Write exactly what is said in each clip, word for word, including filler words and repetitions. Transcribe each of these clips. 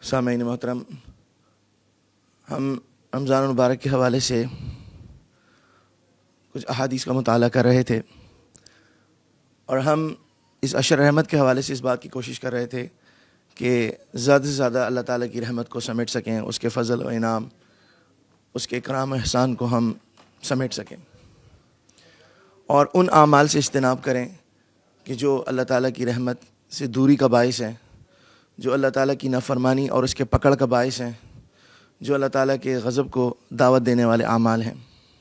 سامعین محترم، ہم رمضان المبارک کے حوالے سے کچھ احادیث کا مطالعہ کر رہے تھے، اور ہم اس عشر رحمت کے حوالے سے اس بات کی کوشش کر رہے تھے کہ زیادہ سے زیادہ اللہ تعالیٰ کی رحمت کو سمیٹ سکیں، اس کے فضل و انعام، اس کے کرام و احسان کو ہم سمیٹ سکیں، اور ان اعمال سے اجتناب کریں کہ جو اللہ تعالیٰ کی رحمت سے دوری کا باعث ہیں، جو اللہ تعالیٰ کی نافرمانی اور اس کے پکڑ کا باعث ہیں، جو اللہ تعالیٰ کے غضب کو دعوت دینے والے اعمال ہیں۔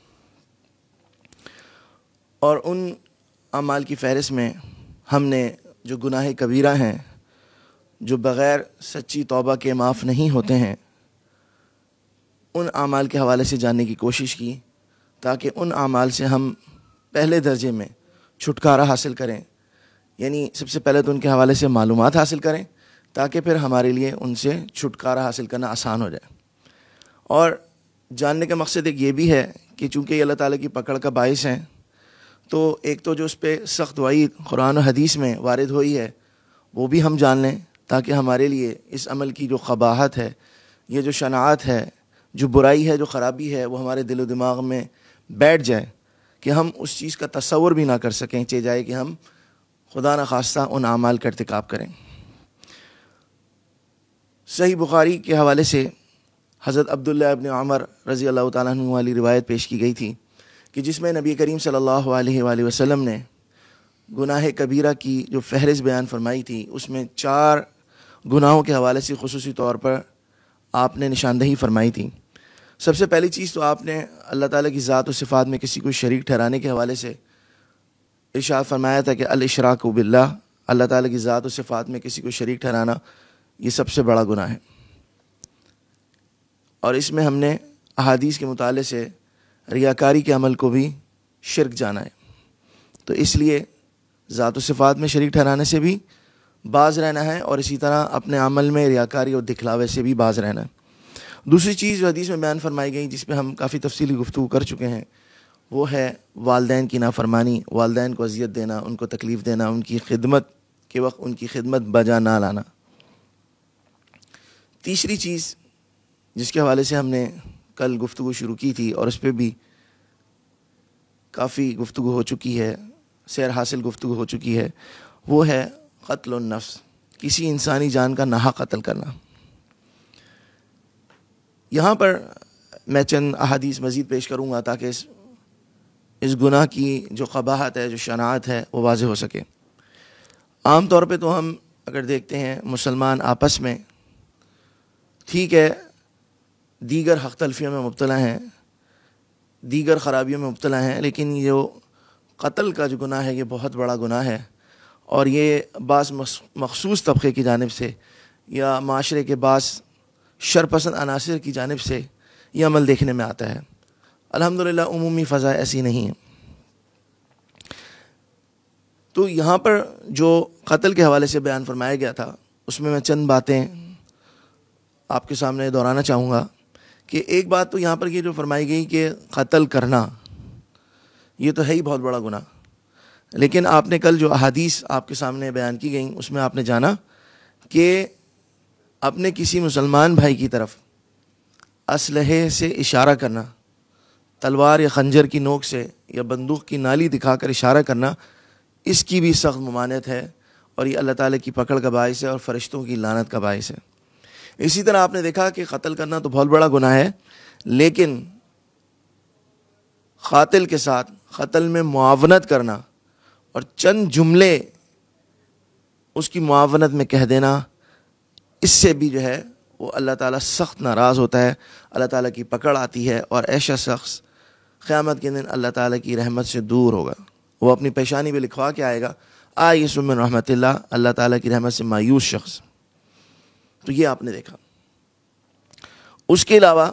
اور ان اعمال کی فہرست میں ہم نے جو گناہ کبیرہ ہیں، جو بغیر سچی توبہ کے معاف نہیں ہوتے ہیں، ان اعمال کے حوالے سے جاننے کی کوشش کی، تاکہ ان اعمال سے ہم پہلے درجے میں چھٹکارا حاصل کریں، یعنی سب سے پہلے تو ان کے حوالے سے معلومات حاصل کریں تاکہ پھر ہمارے لیے ان سے چھٹکارا حاصل کرنا آسان ہو جائے۔ اور جاننے کا مقصد ایک یہ بھی ہے کہ چونکہ یہ اللہ تعالیٰ کی پکڑ کا باعث ہیں، تو ایک تو جو اس پہ سخت وعید قرآن و حدیث میں وارد ہوئی ہے وہ بھی ہم جان لیں، تاکہ ہمارے لیے اس عمل کی جو قباحت ہے، یہ جو شناعت ہے، جو برائی ہے، جو خرابی ہے، وہ ہمارے دل و دماغ میں بیٹھ جائے کہ ہم اس چیز کا تصور بھی نہ کر سکیں، چہ جائے کہ ہم خدا نخواستہ ان اعمال کا ارتکاب کریں۔ صحیح بخاری کے حوالے سے حضرت عبداللہ ابن عمر رضی اللہ تعالیٰ عنہ والی روایت پیش کی گئی تھی کہ جس میں نبی کریم صلی اللہ علیہ وآلہ وسلم نے گناہ کبیرہ کی جو فہرست بیان فرمائی تھی، اس میں چار گناہوں کے حوالے سے خصوصی طور پر آپ نے نشاندہی فرمائی تھی۔ سب سے پہلی چیز تو آپ نے اللہ تعالیٰ کی ذات و صفات میں کسی کو شریک ٹھہرانے کے حوالے سے ارشاد فرمایا تھا کہ الاشراک باللہ، اللہ تعالیٰ کی ذات و صفات میں کسی کو شریک ٹھہرانا یہ سب سے بڑا گناہ ہے۔ اور اس میں ہم نے احادیث کے مطالعے سے ریاکاری کے عمل کو بھی شرک جانا ہے، تو اس لیے ذات و صفات میں شریک ٹھہرانے سے بھی باز رہنا ہے، اور اسی طرح اپنے عمل میں ریاکاری اور دکھلاوے سے بھی باز رہنا ہے۔ دوسری چیز جو حدیث میں بیان فرمائی گئی، جس پہ ہم کافی تفصیلی گفتگو کر چکے ہیں، وہ ہے والدین کی نافرمانی، والدین کو اذیت دینا، ان کو تکلیف دینا، ان کی خدمت کے وقت ان کی خدمت بجا نہ لانا۔ تیسری چیز جس کے حوالے سے ہم نے کل گفتگو شروع کی تھی، اور اس پہ بھی کافی گفتگو ہو چکی ہے، سیر حاصل گفتگو ہو چکی ہے، وہ ہے قتل النفس، کسی انسانی جان کا ناحق قتل کرنا۔ یہاں پر میں چند احادیث مزید پیش کروں گا تاکہ اس اس گناہ کی جو قباحت ہے، جو شناعت ہے، وہ واضح ہو سکے۔ عام طور پہ تو ہم اگر دیکھتے ہیں مسلمان آپس میں ٹھیک ہے دیگر حق تلفیوں میں مبتلا ہیں، دیگر خرابیوں میں مبتلا ہیں، لیکن یہ جو قتل کا جو گناہ ہے یہ بہت بڑا گناہ ہے، اور یہ بعض مخصوص طبقے کی جانب سے یا معاشرے کے بعض شرپسند عناصر کی جانب سے یہ عمل دیکھنے میں آتا ہے۔ الحمدللہ عمومی فضا ایسی نہیں ہے۔ تو یہاں پر جو قتل کے حوالے سے بیان فرمایا گیا تھا، اس میں میں چند باتیں آپ کے سامنے دہرانا چاہوں گا کہ ایک بات تو یہاں پر یہ جو فرمائی گئی کہ قتل کرنا یہ تو ہے ہی بہت بڑا گناہ، لیکن آپ نے کل جو احادیث آپ کے سامنے بیان کی گئیں اس میں آپ نے جانا کہ اپنے کسی مسلمان بھائی کی طرف اسلحے سے اشارہ کرنا، تلوار یا خنجر کی نوک سے یا بندوق کی نالی دکھا کر اشارہ کرنا، اس کی بھی سخت ممانعت ہے، اور یہ اللہ تعالیٰ کی پکڑ کا باعث ہے اور فرشتوں کی لعنت کا باعث ہے۔ اسی طرح آپ نے دیکھا کہ قتل کرنا تو بہت بڑا گناہ ہے، لیکن قاتل کے ساتھ قتل میں معاونت کرنا اور چند جملے اس کی معاونت میں کہہ دینا، اس سے بھی جو ہے وہ اللہ تعالیٰ سخت ناراض ہوتا ہے، اللہ تعالیٰ کی پکڑ آتی ہے، اور ایسا شخص قیامت کے دن اللہ تعالیٰ کی رحمت سے دور ہوگا، وہ اپنی پیشانی پہ لکھوا کے آئے گا آئیس من رحمت اللہ، اللہ تعالیٰ کی رحمت سے مایوس شخص۔ تو یہ آپ نے دیکھا۔ اس کے علاوہ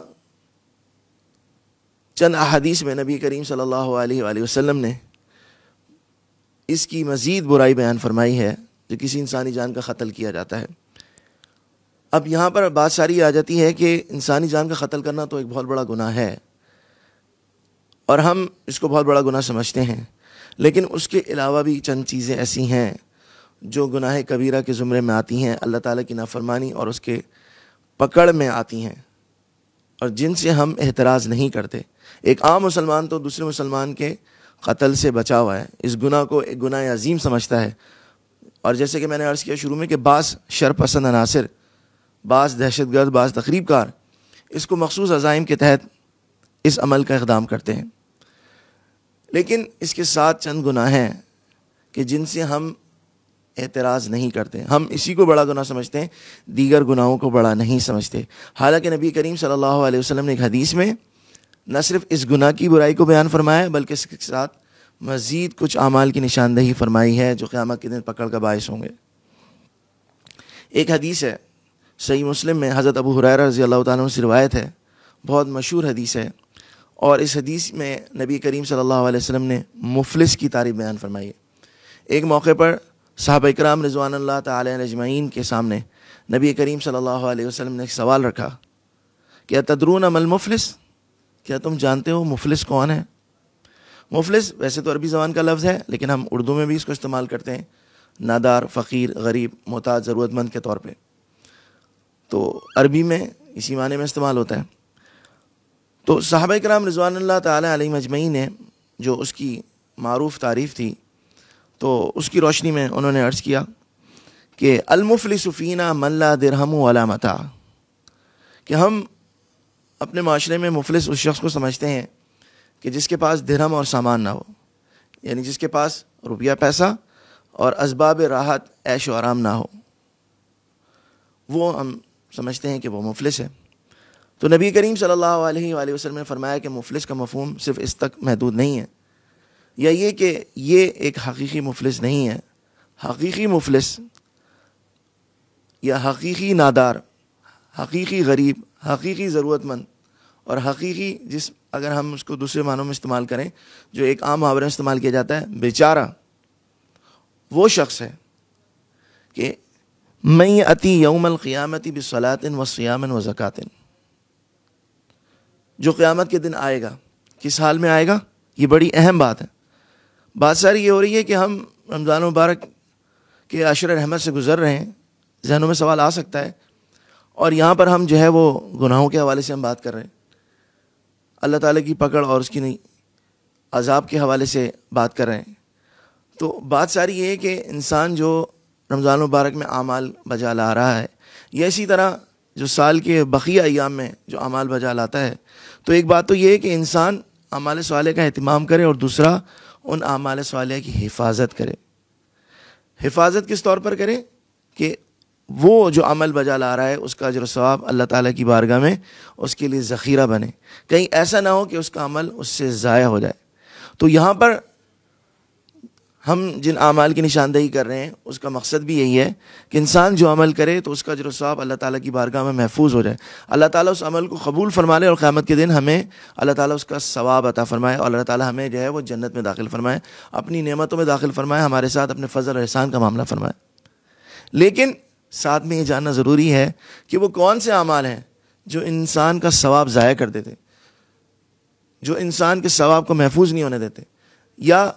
چند احادیث میں نبی کریم صلی اللہ علیہ وآلہ وسلم نے اس کی مزید برائی بیان فرمائی ہے جو کسی انسانی جان کا قتل کیا جاتا ہے۔ اب یہاں پر بات ساری آ جاتی ہے کہ انسانی جان کا قتل کرنا تو ایک بہت بڑا گناہ ہے، اور ہم اس کو بہت بڑا گناہ سمجھتے ہیں، لیکن اس کے علاوہ بھی چند چیزیں ایسی ہیں جو گناہ کبیرہ کے زمرے میں آتی ہیں، اللہ تعالیٰ کی نافرمانی اور اس کے پکڑ میں آتی ہیں اور جن سے ہم احتراز نہیں کرتے۔ ایک عام مسلمان تو دوسرے مسلمان کے قتل سے بچا ہوا ہے، اس گناہ کو ایک گناہ عظیم سمجھتا ہے، اور جیسے کہ میں نے عرض کیا شروع میں کہ بعض شر پسند عناصر، بعض دہشت گرد، بعض تخریب کار اس کو مخصوص عزائم کے تحت اس عمل کا اقدام کرتے ہیں، لیکن اس کے ساتھ چند گناہ ہیں کہ جن سے ہم اعتراض نہیں کرتے، ہم اسی کو بڑا گناہ سمجھتے ہیں، دیگر گناہوں کو بڑا نہیں سمجھتے۔ حالانکہ نبی کریم صلی اللہ علیہ وسلم نے ایک حدیث میں نہ صرف اس گناہ کی برائی کو بیان فرمایا ہے بلکہ اس کے ساتھ مزید کچھ اعمال کی نشاندہی فرمائی ہے جو قیامت کے دن پکڑ کا باعث ہوں گے۔ ایک حدیث ہے صحیح مسلم میں، حضرت ابو ہریرہ رضی اللہ تعالیٰ عنہ سے روایت ہے، بہت مشہور حدیث ہے، اور اس حدیث میں نبی کریم صلی اللہ علیہ وسلم نے مفلس کی تعریف بیان فرمائی ہے۔ ایک موقع پر صحابہ اکرام رضوان اللہ تعالی علیہ اجمعین کے سامنے نبی کریم صلی اللہ علیہ وسلم نے ایک سوال رکھا کہ اتدرون ما المفلس، کیا تم جانتے ہو مفلس کون ہے؟ مفلس ویسے تو عربی زبان کا لفظ ہے، لیکن ہم اردو میں بھی اس کو استعمال کرتے ہیں، نادار، فقیر، غریب، محتاج، ضرورت مند کے طور پہ، تو عربی میں اسی معنی میں استعمال ہوتا ہے۔ تو صحابہ کرام رضوان اللہ تعالی علیہ اجمعین نے جو اس کی معروف تعریف تھی تو اس کی روشنی میں انہوں نے عرض کیا کہ المفلس فینا من لا درہم ولا متاع، کہ ہم اپنے معاشرے میں مفلس اس شخص کو سمجھتے ہیں کہ جس کے پاس درہم اور سامان نہ ہو، یعنی جس کے پاس روپیہ پیسہ اور اسباب راحت عیش و آرام نہ ہو، وہ ہم سمجھتے ہیں کہ وہ مفلس ہے۔ تو نبی کریم صلی اللہ علیہ وآلہ وسلم نے فرمایا کہ مفلس کا مفہوم صرف اس تک محدود نہیں ہے، یا یہ کہ یہ ایک حقیقی مفلس نہیں ہے۔ حقیقی مفلس یا حقیقی نادار، حقیقی غریب، حقیقی ضرورت مند اور حقیقی، جس اگر ہم اس کو دوسرے معنوں میں استعمال کریں جو ایک عام محاورے میں استعمال کیا جاتا ہے، بیچارہ، وہ شخص ہے کہ من یأتی یوم القیامت بصلاۃ وصیام وزکوٰۃ، جو قیامت کے دن آئے گا، کس حال میں آئے گا؟ یہ بڑی اہم بات ہے۔ بات ساری یہ ہو رہی ہے کہ ہم رمضان مبارک کے عشر رحمت سے گزر رہے ہیں، ذہنوں میں سوال آ سکتا ہے، اور یہاں پر ہم جو ہے وہ گناہوں کے حوالے سے ہم بات کر رہے ہیں، اللہ تعالیٰ کی پکڑ اور اس کی نہیں عذاب کے حوالے سے بات کر رہے ہیں۔ تو بات ساری یہ ہے کہ انسان جو رمضان مبارک میں اعمال بجا لا رہا ہے، یا اسی طرح جو سال کے بقیہ ایام میں جو اعمال بجا لاتا ہے، تو ایک بات تو یہ ہے کہ انسان اعمال صالحہ کا اہتمام کرے، اور دوسرا ان اعمال صالحہ کی حفاظت کرے۔ حفاظت کس طور پر کرے؟ کہ وہ جو عمل بجا لا رہا ہے اس کا اجر و ثواب اللہ تعالیٰ کی بارگاہ میں اس کے لیے ذخیرہ بنے، کہیں ایسا نہ ہو کہ اس کا عمل اس سے ضائع ہو جائے۔ تو یہاں پر ہم جن اعمال کی نشاندہی کر رہے ہیں اس کا مقصد بھی یہی ہے کہ انسان جو عمل کرے تو اس کا اجر و ثواب اللہ تعالیٰ کی بارگاہ میں محفوظ ہو جائے، اللہ تعالیٰ اس عمل کو قبول فرما لے، اور قیامت کے دن ہمیں اللہ تعالیٰ اس کا ثواب عطا فرمائے، اور اللہ تعالیٰ ہمیں جو ہے وہ جنت میں داخل فرمائے، اپنی نعمتوں میں داخل فرمائے، ہمارے ساتھ اپنے فضل اور احسان کا معاملہ فرمائے۔ لیکن ساتھ میں یہ جاننا ضروری ہے کہ وہ کون سے اعمال ہیں جو انسان کا ثواب ضائع کر دیتے، جو انسان کے ثواب کو محفوظ نہیں ہونے دیتے، یا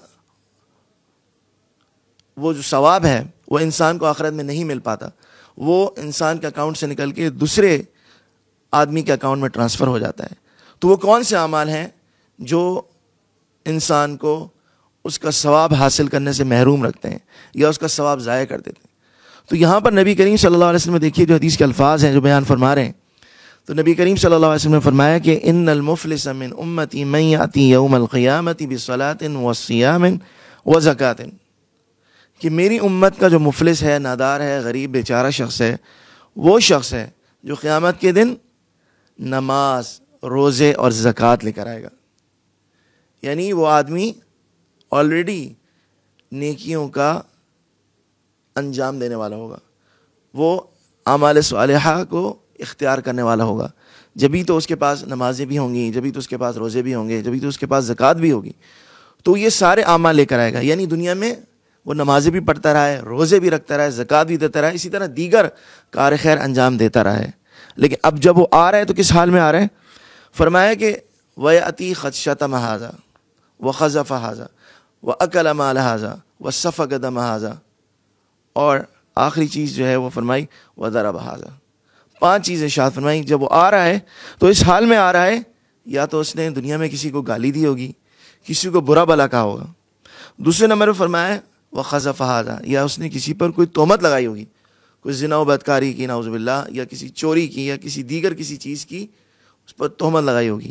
وہ جو ثواب ہے وہ انسان کو آخرت میں نہیں مل پاتا، وہ انسان کے اکاؤنٹ سے نکل کے دوسرے آدمی کے اکاؤنٹ میں ٹرانسفر ہو جاتا ہے۔ تو وہ کون سے اعمال ہیں جو انسان کو اس کا ثواب حاصل کرنے سے محروم رکھتے ہیں یا اس کا ثواب ضائع کر دیتے ہیں؟ تو یہاں پر نبی کریم صلی اللہ علیہ وسلم دیکھیے جو حدیث کے الفاظ ہیں جو بیان فرما رہے ہیں، تو نبی کریم صلی اللہ علیہ وسلم نے فرمایا کہ ان المفلس من امتی من یأتی یوم القیامت بصلاۃ وصیام وزکوٰۃ، کہ میری امت کا جو مفلس ہے، نادار ہے، غریب، بیچارہ شخص ہے، وہ شخص ہے جو قیامت کے دن نماز، روزے اور زکوٰۃ لے کر آئے گا۔ یعنی وہ آدمی آلریڈی نیکیوں کا انجام دینے والا ہوگا، وہ اعمال صالحہ کو اختیار کرنے والا ہوگا، جبھی تو اس کے پاس نمازیں بھی ہوں گی، جبھی تو اس کے پاس روزے بھی ہوں گے، جبھی تو اس کے پاس زکوٰۃ بھی ہوگی۔ تو یہ سارے اعمال لے کر آئے گا، یعنی دنیا میں وہ نمازیں بھی پڑھتا رہا ہے، روزے بھی رکھتا رہا ہے، زکوٰۃ بھی دیتا رہا ہے، اسی طرح دیگر کار خیر انجام دیتا رہا ہے۔ لیکن اب جب وہ آ رہا ہے تو کس حال میں آ رہا ہے؟ فرمایا کہ وَيَأْتِي خَدْشَتَمَ هَذَا وَخَزَفَ هَذَا وَأَكَلَ مَالَ هَذَا وَسَفَكَ دَمَ هَذَا، اور آخری چیز جو ہے وہ فرمائی وَضَرَبَ هَذَا، پانچ چیزیں ارشاد فرمائی. جب وہ آ رہا ہے تو اس حال میں آ رہا ہے یا تو اس نے دنیا میں کسی کو گالی دی ہوگی, کسی کو برا بھلا کہا ہوگا. دوسرے نمبر پہ فرمایا وَخَذَفَ هَذَا, یا اس نے کسی پر کوئی تہمت لگائی ہوگی, کوئی زنا و بدکاری کی نعوذ باللہ, یا کسی چوری کی, یا کسی دیگر کسی چیز کی اس پر تہمت لگائی ہوگی.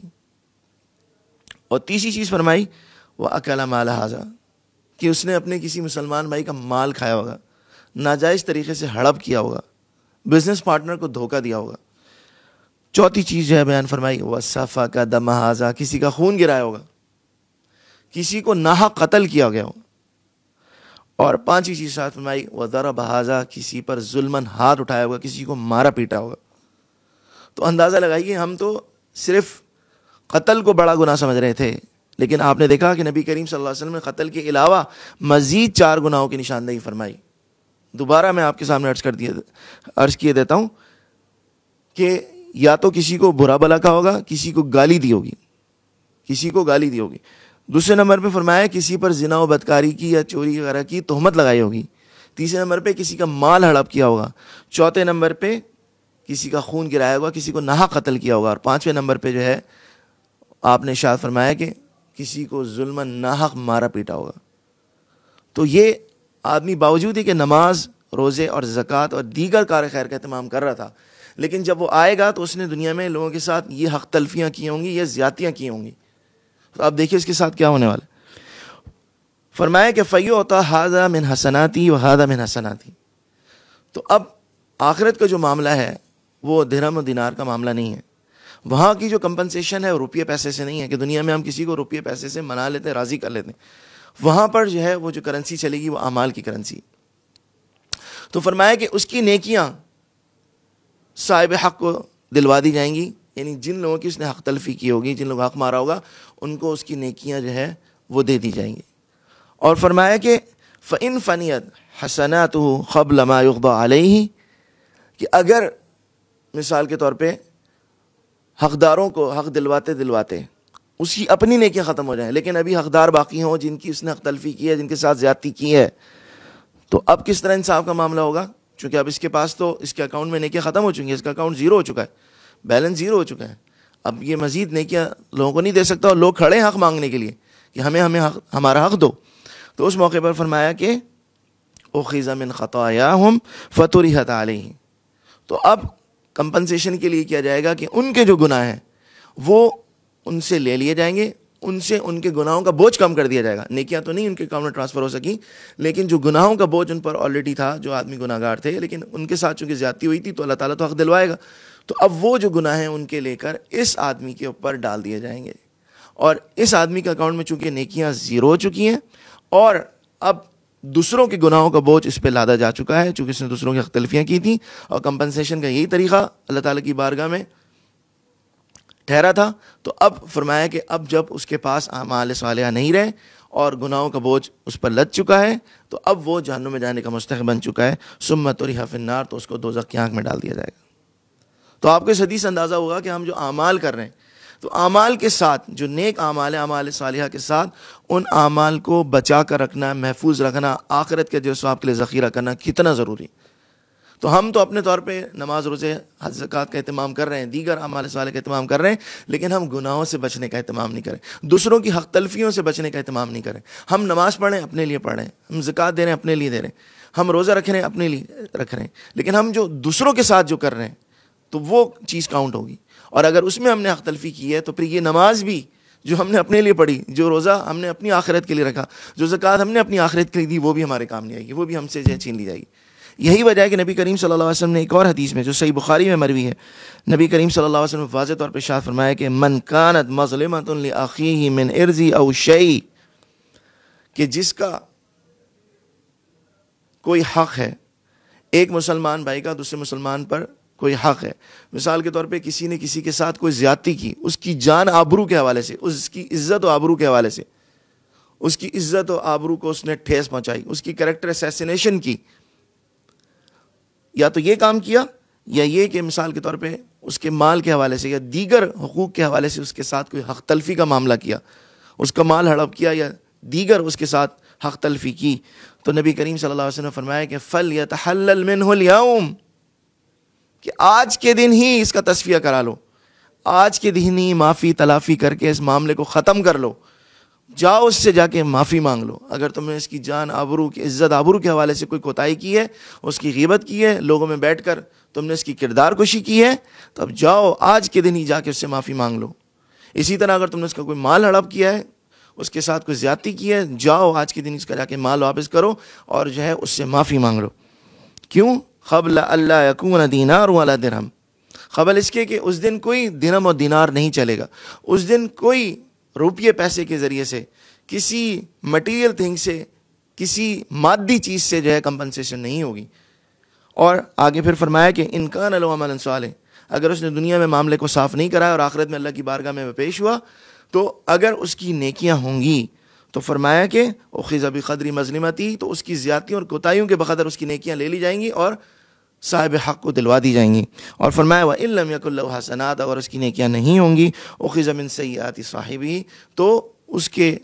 اور تیسری چیز فرمائی وَأَكَلَ مَالَ هَذَا, کہ اس نے اپنے کسی مسلمان بھائی کا مال کھایا ہوگا, ناجائز طریقے سے ہڑپ کیا ہوگا, بزنس پارٹنر کو دھوکہ دیا ہوگا. چوتھی چیز جو ہے بیان فرمائی وَسَفَكَ دَمَ هَذَا, کسی کا خون گرایا ہوگا, کسی کو ناحق قتل کیا گیا ہوگا. اور پانچویں چیز ساتھ فرمائی وَضَرَبَ هَذَا, کسی پر ظلماً ہاتھ اٹھایا ہوگا, کسی کو مارا پیٹا ہوگا. تو اندازہ لگائیے, ہم تو صرف قتل کو بڑا گناہ سمجھ رہے تھے, لیکن آپ نے دیکھا کہ نبی کریم صلی اللہ علیہ وسلم نے قتل کے علاوہ مزید چار گناہوں کی نشاندہی فرمائی. دوبارہ میں آپ کے سامنے عرض کر دیا عرض کیے دیتا ہوں کہ یا تو کسی کو برا بھلا کہا ہوگا, کسی کو گالی دی ہوگی, کسی کو گالی دی ہوگی. دوسرے نمبر پہ فرمایا کسی پر زنا و بدکاری کی یا چوری وغیرہ کی تہمت لگائی ہوگی. تیسرے نمبر پہ کسی کا مال ہڑپ کیا ہوگا. چوتھے نمبر پہ کسی کا خون گرایا ہوگا, کسی کو ناحق قتل کیا ہوگا. اور پانچویں نمبر پہ جو ہے آپ نے ارشاد فرمایا کہ کسی کو ظلماً ناحق مارا پیٹا ہوگا. تو یہ آدمی باوجود ہی کہ نماز, روزے اور زکوٰۃ اور دیگر کار خیر کا اہتمام کر رہا تھا, لیکن جب وہ آئے گا تو اس نے دنیا میں لوگوں کے ساتھ یہ حق تلفیاں کی ہوں گی, یہ زیادتیاں کی ہوں گی. تو آپ دیکھیے اس کے ساتھ کیا ہونے والا. فرمایا کہ فَيُعْطَى هَذَا مِنْ حَسَنَاتِهِ وَهَذَا مِنْ حَسَنَاتِهِ. تو اب آخرت کا جو معاملہ ہے وہ درہم و دینار کا معاملہ نہیں ہے. وہاں کی جو کمپنسیشن ہے وہ روپیے پیسے سے نہیں ہے کہ دنیا میں ہم کسی کو روپیے پیسے سے منا لیتے ہیں, راضی کر لیتے ہیں. وہاں پر جو ہے وہ جو کرنسی چلے گی وہ اعمال کی کرنسی. تو فرمایا کہ اس کی نیکیاں صاحب حق کو دلوا دی جائیں گی, یعنی جن لوگوں کی اس نے حق تلفی کی ہوگی, جن لوگوں کو حق مارا ہوگا, ان کو اس کی نیکیاں جو ہے وہ دے دی جائیں گی. اور فرمایا کہ فَإِن فَنِيَتْ حَسَنَاتُهُ قَبْلَ مَا يُقْضَى عَلَيْهِ, کہ اگر مثال کے طور پہ حقداروں کو حق دلواتے دلواتے اس کی اپنی نیکیاں ختم ہو جائیں, لیکن ابھی حقدار باقی ہوں جن کی اس نے حق تلفی کی ہے, جن کے ساتھ زیادتی کی ہے, تو اب کس طرح انصاف کا معاملہ ہوگا؟ چونکہ اب اس کے پاس تو اس کے اکاؤنٹ میں نیکیاں ختم ہو چکی ہیں, اس کا اکاؤنٹ زیرو ہو چکا ہے, بیلنس زیرو ہو چکا ہے. اب یہ مزید نیکیاں لوگوں کو نہیں دے سکتا, اور لوگ کھڑے ہیں حق مانگنے کے لیے کہ ہمیں ہمیں حق, ہمارا حق دو. تو اس موقع پر فرمایا کہ اُخِذَ مِنْ خَطَایَاهُمْ فَطُرِحَتْ عَلَیْهِ. تو اب کمپنسیشن کے لیے کیا جائے گا کہ ان کے جو گناہ ہیں وہ ان سے لے لیے جائیں گے, ان سے ان کے گناہوں کا بوجھ کم کر دیا جائے گا. نیکیاں تو نہیں ان کے اکاؤنٹ میں ٹرانسفر ہو سکی, لیکن جو گناہوں کا بوجھ ان پر آلریڈی تھا, جو آدمی گناہ گار تھے, لیکن ان کے ساتھ چونکہ زیادتی ہوئی تھی تو اللہ تعالیٰ تو حق دلوائے گا. تو اب وہ جو گناہ ہیں ان کے لے کر اس آدمی کے اوپر ڈال دیے جائیں گے. اور اس آدمی کے اکاؤنٹ میں چونکہ نیکیاں زیرو ہو چکی ہیں, اور اب دوسروں کے گناہوں کا بوجھ اس پہ لادا جا چکا ہے, چونکہ اس نے دوسروں کی اختلافیاں کی تھیں, اور کمپنسیشن کا یہی طریقہ اللہ تعالیٰ کی بارگاہ میں ٹھہرا تھا. تو اب فرمایا کہ اب جب اس کے پاس اعمال صالحہ نہیں رہے اور گناہوں کا بوجھ اس پر لد چکا ہے, تو اب وہ جہنم میں جانے کا مستحق بن چکا ہے. ثم طرح فی النار, تو اس کو دوزخ کی آنکھ میں ڈال دیا جائے گا. تو آپ کو اس حدیث سے اندازہ ہوگا کہ ہم جو اعمال کر رہے ہیں, تو اعمال کے ساتھ جو نیک اعمال ہے, اعمال صالحہ کے ساتھ ان اعمال کو بچا کر رکھنا, محفوظ رکھنا, آخرت کے جو ثواب کے لیے ذخیرہ کرنا کتنا ضروری. تو ہم تو اپنے طور پہ نماز, روزے, حج, زکوٰۃ کا اہتمام کر رہے ہیں, دیگر اعمال صالحہ کا اہتمام کر رہے ہیں, لیکن ہم گناہوں سے بچنے کا اہتمام نہیں کریں, دوسروں کی حق تلفیوں سے بچنے کا اہتمام نہیں کریں. ہم نماز پڑھ رہے ہیں اپنے لیے پڑھ رہے ہیں, ہم زکوٰۃ دے رہے ہیں اپنے لیے دے رہے ہیں, ہم روزہ رکھ رہے ہیں اپنے لیے رکھ رہے ہیں, لیکن ہم جو دوسروں کے ساتھ جو کر رہے ہیں تو وہ چیز کاؤنٹ ہوگی. اور اگر اس میں ہم نے حق تلفی کی ہے تو پھر یہ نماز بھی جو ہم نے اپنے لیے پڑھی, جو روزہ ہم نے اپنی آخرت کے لیے رکھا, جو زکوٰۃ ہم نے اپنی آخرت کے لیے دی, وہ بھی ہمارے کام نہیں آئے گی, وہ بھی ہم سے جو ہے چھین لی جائے گی. یہی وجہ ہے کہ نبی کریم صلی اللہ علیہ وسلم نے ایک اور حدیث میں جو صحیح بخاری میں مروی ہے, نبی کریم صلی اللہ علیہ وسلم نے واضح طور پہ ارشاد فرمایا کہ من کانت مظلمۃ لاخیہ من ارض او شیء, کہ جس کا کوئی حق ہے, ایک مسلمان بھائی کا دوسرے مسلمان پر کوئی حق ہے. مثال کے طور پہ کسی نے کسی کے ساتھ کوئی زیادتی کی, اس کی جان آبرو کے حوالے سے, اس کی عزت و آبرو کے حوالے سے, اس کی عزت و آبرو کو اس نے ٹھیس پہنچائی, اس کی کریکٹر اسیسینیشن کی, یا تو یہ کام کیا, یا یہ کہ مثال کے طور پہ اس کے مال کے حوالے سے یا دیگر حقوق کے حوالے سے اس کے ساتھ کوئی حق تلفی کا معاملہ کیا, اس کا مال ہڑپ کیا یا دیگر اس کے ساتھ حق تلفی کی, تو نبی کریم صلی اللہ علیہ وسلم نے فرمایا کہ فَلْيَتَحَلَّلْ مِنْهُ الْيَوْمِ, کہ آج کے دن ہی اس کا تصفیہ کرا لو، آج کے دن ہی معافی تلافی کر کے اس معاملے کو ختم کر لو، جاؤ اس سے جا کے معافی مانگ لو۔ اگر تم نے اس کی جان آبرو کی عزت آبرو کے حوالے سے کوئی کوتاہی کی ہے، اس کی غیبت کی ہے، لوگوں میں بیٹھ کر تم نے اس کی کردار کشی کی ہے، تو اب جاؤ آج کے دن ہی جا کے اس سے معافی مانگ لو۔ اسی طرح اگر تم نے اس کا کوئی مال ہڑپ کیا ہے، اس کے ساتھ کوئی زیادتی کی ہے، جاؤ آج کے دن اس کا جا کے مال واپس کرو اور جو ہے اس سے معافی مانگ لو۔ کیوں؟ قبل اللہ یکون دینار ولا درہم، قبل اس کے کہ اس دن کوئی درہم اور دینار نہیں چلے گا، اس دن کوئی روپیے پیسے کے ذریعے سے، کسی مٹیریل تھنگ سے، کسی مادی چیز سے جو ہے کمپنسیشن نہیں ہوگی۔ اور آگے پھر فرمایا کہ ان کان لہو عمل صالح، اگر اس نے دنیا میں معاملے کو صاف نہیں کرایا اور آخرت میں اللہ کی بارگاہ میں پیش ہوا، تو اگر اس کی نیکیاں ہوں گی تو فرمایا کہ اخذ بقدر مظلمتی، تو اس کی زیادتیوں اور کوتاہیوں کے بقدر اس کی نیکیاں لے لی جائیں گی اور صاحب حق کو دلوا دی جائیں گی۔ اور فرمایا وَإِن لَّمْ يَكُن لَّهُ حَسَنَاتٌ، اگر اس کی نیکیاں نہیں ہوں گی اخذ من سیئات صاحبہ، تو اس کے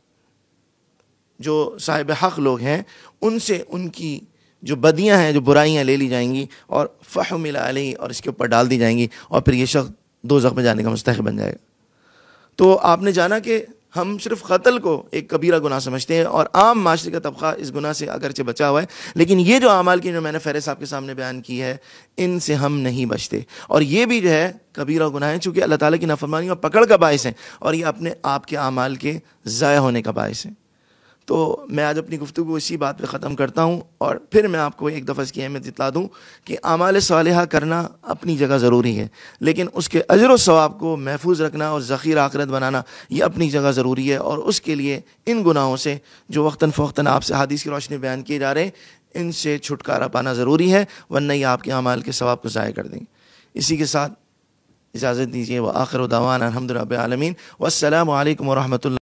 جو صاحب حق لوگ ہیں ان سے ان کی جو بدیاں ہیں، جو برائیاں لے لی جائیں گی اور فحمل علیہ، اور اس کے اوپر ڈال دی جائیں گی، اور پھر یہ شخص دوزخ میں جانے کا مستحق بن جائے گا۔ تو آپ نے جانا کہ ہم صرف قتل کو ایک کبیرہ گناہ سمجھتے ہیں اور عام معاشرے کا طبقہ اس گناہ سے اگرچہ بچا ہوا ہے، لیکن یہ جو اعمال کی جو میں نے فہرست آپ کے سامنے بیان کی ہے، ان سے ہم نہیں بچتے، اور یہ بھی جو ہے کبیرہ گناہ ہیں چونکہ اللہ تعالیٰ کی نافرمانی اور پکڑ کا باعث ہیں، اور یہ اپنے آپ کے اعمال کے ضائع ہونے کا باعث ہیں۔ تو میں آج اپنی گفتگو اسی بات پہ ختم کرتا ہوں، اور پھر میں آپ کو ایک دفعہ اس کی اہمیت اطلاع دوں کہ اعمال صالحہ کرنا اپنی جگہ ضروری ہے، لیکن اس کے اجر و ثواب کو محفوظ رکھنا اور ذخیرہ آخرت بنانا یہ اپنی جگہ ضروری ہے، اور اس کے لیے ان گناہوں سے جو وقتاً فوقتاً آپ سے حدیث کی روشنی بیان کیے جا رہے ہیں، ان سے چھٹکارا پانا ضروری ہے، ورنہ یہ آپ کے اعمال کے ثواب کو ضائع کر دیں۔ اسی کے ساتھ اجازت دیجیے، وآخر دعوانا الحمد للہ رب العالمین، والسلام علیکم ورحمۃ اللہ۔